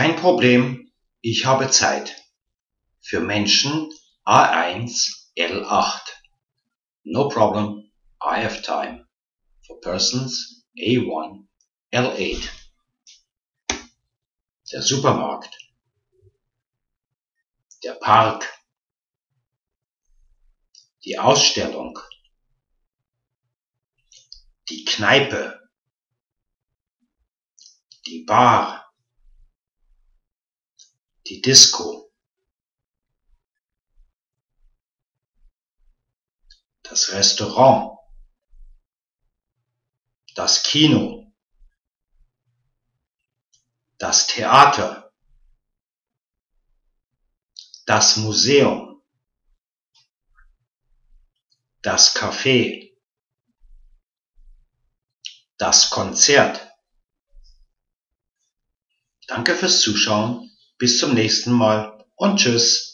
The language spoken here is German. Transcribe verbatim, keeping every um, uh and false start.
Kein Problem, ich habe Zeit. Für Menschen A eins L acht. No problem, I have time. For persons A one L eight. Der Supermarkt. Der Park. Die Ausstellung. Die Kneipe. Die Bar. Die Disco. Das Restaurant. Das Kino. Das Theater. Das Museum. Das Café. Das Konzert. Danke fürs Zuschauen, bis zum nächsten Mal und tschüss.